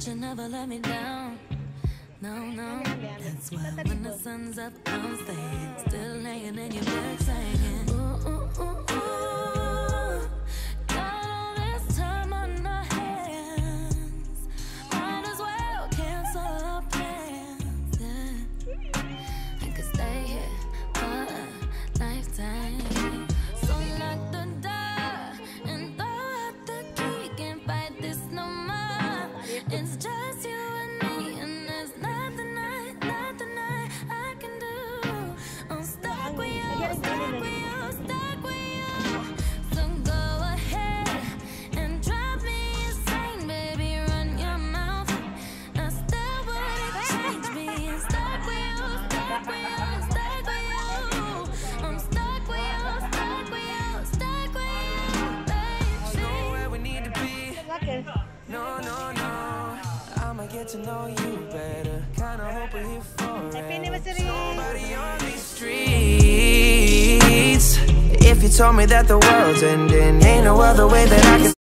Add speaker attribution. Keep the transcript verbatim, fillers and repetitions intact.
Speaker 1: but you never let me down. No, no, that's why when the sun's up, I'm staying, still laying in your bed singing. Ooh, ooh, ooh, ooh. Got all this time on our hands, might as well cancel our plans. Yeah, I could stay here for a lifetime. So lock the door and throw out the key. Can't fight this no more. It's just you and me, and there's nothing I, nothing I, I can do. I'm stuck with you, stuck with you, stuck with you. So go ahead and drive me insane, baby. Run your mouth. I still wouldn't change me. Stuck with you, stuck with you, stuck with you. I'm stuck with you, stuck with you, stuck with you, baby.
Speaker 2: I know where we need to be. No, no, no. I'ma get to know you better. Kinda hope we're here forever. Nobody on these streets. If you told me that the world's ending, ain't no other way that I can.